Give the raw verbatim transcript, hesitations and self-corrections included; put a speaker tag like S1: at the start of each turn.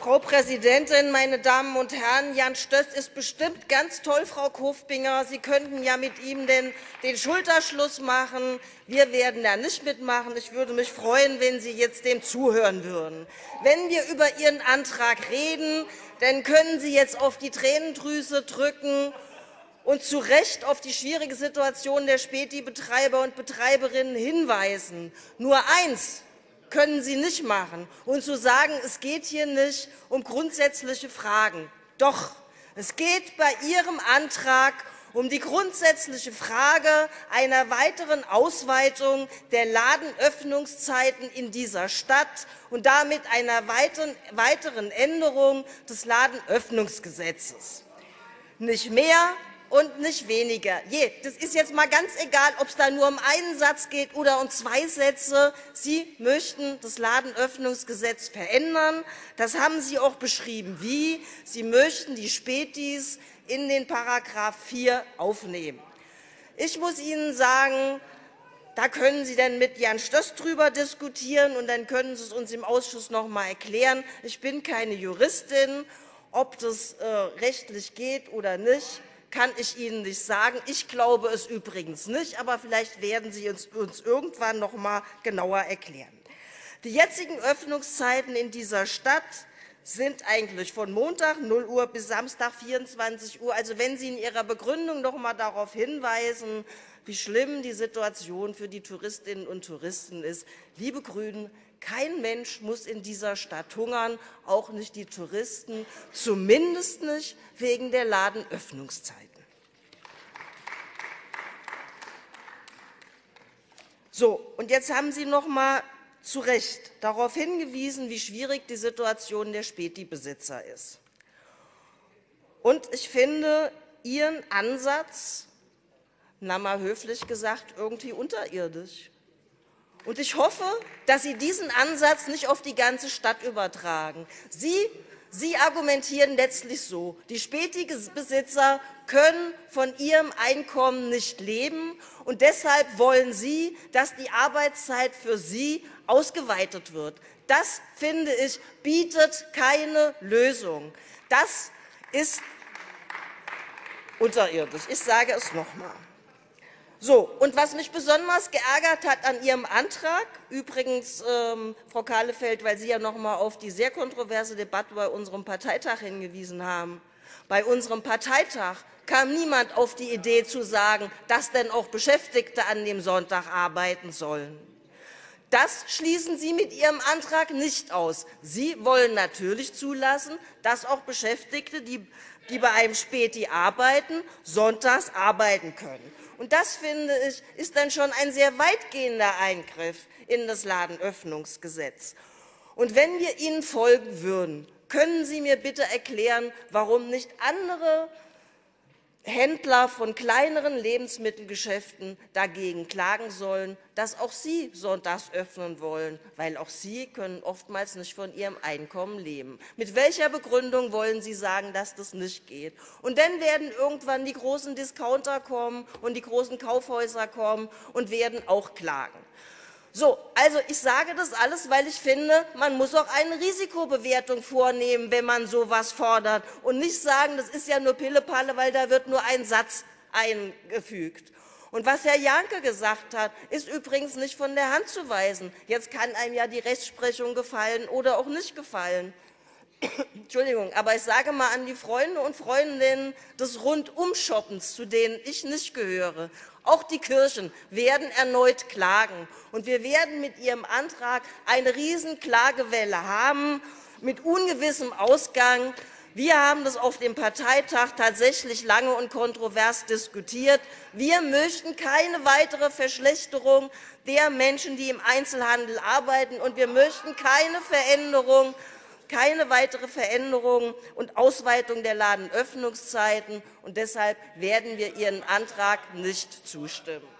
S1: Frau Präsidentin, meine Damen und Herren! Jan Stöß ist bestimmt ganz toll, Frau Kofbinger. Sie könnten ja mit ihm den, den Schulterschluss machen. Wir werden da nicht mitmachen. Ich würde mich freuen, wenn Sie jetzt dem zuhören würden. Wenn wir über Ihren Antrag reden, dann können Sie jetzt auf die Tränendrüse drücken und zu Recht auf die schwierige Situation der Späti-Betreiber und Betreiberinnen hinweisen. Nur eins können Sie nicht machen, und zu sagen, es geht hier nicht um grundsätzliche Fragen. Doch, es geht bei Ihrem Antrag um die grundsätzliche Frage einer weiteren Ausweitung der Ladenöffnungszeiten in dieser Stadt und damit einer weiteren Änderung des Ladenöffnungsgesetzes. Nicht mehr und nicht weniger. Je, das ist jetzt mal ganz egal, ob es da nur um einen Satz geht oder um zwei Sätze. Sie möchten das Ladenöffnungsgesetz verändern. Das haben Sie auch beschrieben. Wie? Sie möchten die Spätis in den Paragraph vier aufnehmen. Ich muss Ihnen sagen, da können Sie dann mit Jan Stöß drüber diskutieren, und dann können Sie es uns im Ausschuss noch einmal erklären. Ich bin keine Juristin. Ob das äh, rechtlich geht oder nicht, kann ich Ihnen nicht sagen. Ich glaube es übrigens nicht, aber vielleicht werden Sie uns, uns irgendwann noch einmal genauer erklären. Die jetzigen Öffnungszeiten in dieser Stadt sind eigentlich von Montag null Uhr bis Samstag vierundzwanzig Uhr. Also wenn Sie in Ihrer Begründung noch einmal darauf hinweisen, wie schlimm die Situation für die Touristinnen und Touristen ist. Liebe Grünen, kein Mensch muss in dieser Stadt hungern, auch nicht die Touristen, zumindest nicht wegen der Ladenöffnungszeiten. So, und jetzt haben Sie noch einmal zu Recht darauf hingewiesen, wie schwierig die Situation der Späti-Besitzer ist. Und ich finde Ihren Ansatz, na mal höflich gesagt, irgendwie unterirdisch. Und ich hoffe, dass Sie diesen Ansatz nicht auf die ganze Stadt übertragen. Sie, Sie argumentieren letztlich so: Die Späti-Besitzer können von ihrem Einkommen nicht leben, und deshalb wollen Sie, dass die Arbeitszeit für sie ausgeweitet wird. Das, finde ich, bietet keine Lösung. Das ist unterirdisch. Ich sage es noch einmal. So, und was mich besonders geärgert hat an Ihrem Antrag, übrigens, ähm, Frau Kahlefeld, weil Sie ja noch einmal auf die sehr kontroverse Debatte bei unserem Parteitag hingewiesen haben. Bei unserem Parteitag kam niemand auf die Idee zu sagen, dass denn auch Beschäftigte an dem Sonntag arbeiten sollen. Das schließen Sie mit Ihrem Antrag nicht aus. Sie wollen natürlich zulassen, dass auch Beschäftigte, die, die bei einem Späti arbeiten, sonntags arbeiten können. Und das, finde ich, ist dann schon ein sehr weitgehender Eingriff in das Ladenöffnungsgesetz. Und wenn wir Ihnen folgen würden, können Sie mir bitte erklären, warum nicht andere Händler von kleineren Lebensmittelgeschäften dagegen klagen sollen, dass auch sie sonntags öffnen wollen, weil auch sie können oftmals nicht von ihrem Einkommen leben. Mit welcher Begründung wollen Sie sagen, dass das nicht geht? Und dann werden irgendwann die großen Discounter kommen und die großen Kaufhäuser kommen und werden auch klagen. So, also ich sage das alles, weil ich finde, man muss auch eine Risikobewertung vornehmen, wenn man so etwas fordert, und nicht sagen, das ist ja nur Pillepalle, weil da wird nur ein Satz eingefügt. Und was Herr Janke gesagt hat, ist übrigens nicht von der Hand zu weisen. Jetzt kann einem ja die Rechtsprechung gefallen oder auch nicht gefallen. Entschuldigung, aber ich sage mal an die Freunde und Freundinnen des Rundumshoppens, zu denen ich nicht gehöre: Auch die Kirchen werden erneut klagen, und wir werden mit Ihrem Antrag eine Riesenklagewelle haben, mit ungewissem Ausgang. Wir haben das auf dem Parteitag tatsächlich lange und kontrovers diskutiert. Wir möchten keine weitere Verschlechterung der Menschen, die im Einzelhandel arbeiten, und wir möchten keine Veränderung keine weitere Veränderung und Ausweitung der Ladenöffnungszeiten. Und deshalb werden wir Ihren Antrag nicht zustimmen.